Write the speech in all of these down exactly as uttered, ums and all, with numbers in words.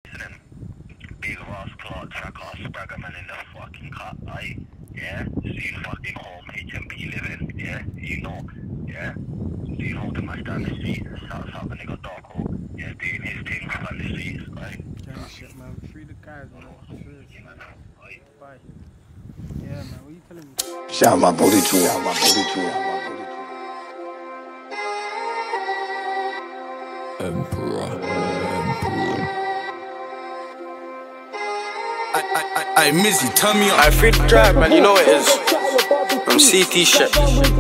Big Ross Clark tracker, Spragger man in the fucking cut, aye? Yeah? Soon fucking home, H M P living, yeah? You know, yeah? Soon holding my stand the street, starts up a nigga Darko, yeah, doing his thing on the streets, aye? Gang shit, man. Free the guys, man. Seriously. Bye. Yeah, man. What are you telling me? Shout my booty to her, my booty to her. Emperor, Emperor. I, I, I, I, Mizzy, turn me up. I free the drive, man. You know what it is. I'm C T shit.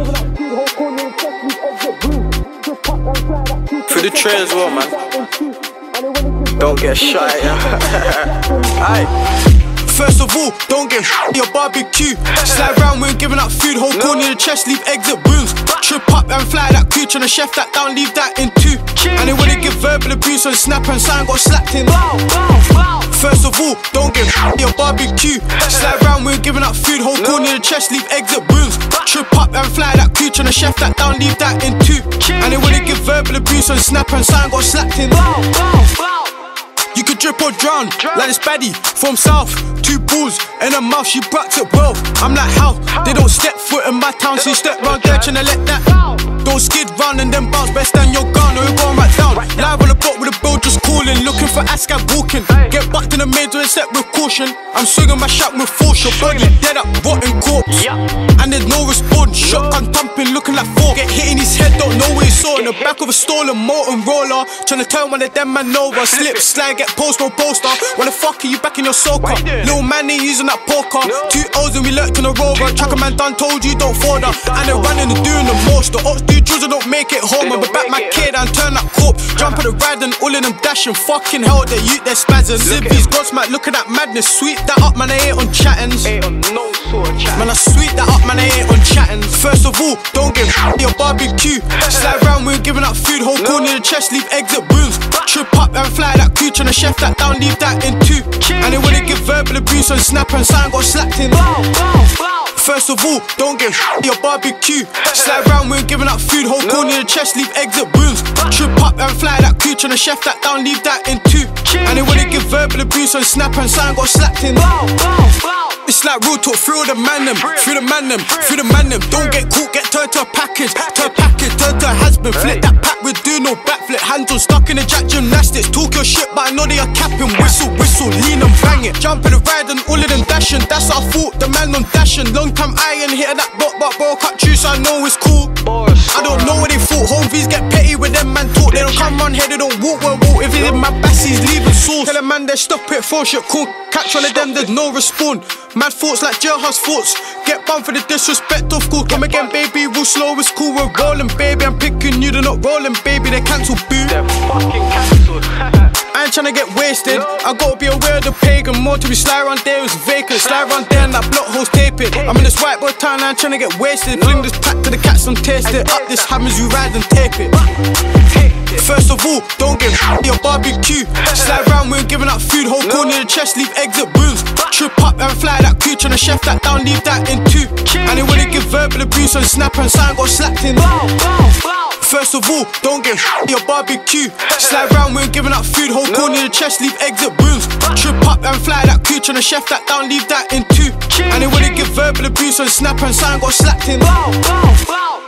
Free the tray as well, man. Don't get shot, yeah. Aye. First of all, don't get your barbecue. Slide round, we ain't giving up food. Whole corner in the chest, leave exit wounds. Trip up and fly that cooch on the chef that down, leave that in two. And they wanna give verbal abuse on snap and sign, got slapped in. First of all, don't get your barbecue. Slide round, we ain't giving up food. Whole corner in the chest, leave exit wounds. Trip up and fly that cooch on the chef that down, leave that in two. And they wanna give verbal abuse on snap and sign, got slapped in. You could drip or drown, like this baddie from south. Two balls in her mouth, she bracked it well. I'm like how? They don't step foot in my town, so you step round there tryna let that. Don't skid round and then bounce, best stand your gun or you're going right down. Live on the block with a bill just calling, looking for Ascap walking. Get backed in the maid with a step with caution. I'm swinging my shot with force, your body dead up, rotten corpse. And there's no response, shotgun thumping, looking like four. Get hit in his head, don't know what he saw. In the back of a stolen motor roller, tryna turn one of them man over. Slip, slide, get post, no poster. Why the fuck are you back in your soaker? Little man ain't using that poker. Two O's and we lurked in a rover. Tracker man done told you don't fall down. And they're running and doing the most. The ops do drills and don't make it home. But back my kid and turn that corpse. Jump on the ride and all of them dashing. Fucking hell, they youth, they're spazzing. Libby's gods, man, look at that madness. Sweet that up, man, I ain't on chattins. Man, I sweet that up, man, I ain't on chattins. First of all, don't get your barbecue. Slide round, we ain't giving up food. Whole corner in the chest, leave exit wounds. Trip up and fly that cooch on the chef that down, leave that in two. And they wanna give verbal abuse on snap and sign, got slapped in. First of all, don't get your barbecue. Slide round, we ain't giving up food. Whole corner in the chest, leave exit wounds. Trip up and fly that cooch on the chef that down, leave that in two. And they wanna give verbal abuse on snap and sign, got slapped in. It's like real talk, through the man them, through the man them, through the man them. Don't get caught, get turned to a package, to a package, turned to a has-been. Flip that pack, we do no backflip. Hands on stuck in the jack gymnastics. Talk your shit, but I know they are capping. Whistle, whistle, lean and bang it. Jump in the ride and all of them dashing. That's our fault, the man on dashing. Long time iron, hitting that bot, but bro, cut true, so I know it's cool. I don't know what they thought. Home V's get petty with them man talk. They don't come round here, they don't walk well walk. If it in my bassies, leaving sauce. Tell a man they stop it, phone shit cool. Catch one of them, there's no respawn. Mad thoughts like jailhouse thoughts. Get bummed for the disrespect of cool. Come again, baby, we'll slow, it's cool. We're rolling, baby. I'm picking you, they're not rolling, baby. They cancel, boo. They're fucking cancelled. I ain't tryna get wasted. I gotta be aware of the pagan. More to be slide around there is vacant. Slide around there and that block holes tape it. I'm in this white boy town, I ain't tryna get wasted. Fling this pack to the cats and taste it. Up this hammers, you ride and tape it. First of all, don't get your barbecue. Slide round, we ain't giving up food. Whole corner in the chest, leave exit wounds. Trip up and fly that cooch on the chef that down, leave that in two. And they wanna give verbal abuse on snap and sign, got slapped in. First of all, don't get your barbecue. Slide round, we ain't giving up food. Whole corner in the chest, leave exit wounds. Trip up and fly that cooch on the chef that down, leave that in two. And they wanna give verbal abuse on snap and sign, got slapped in.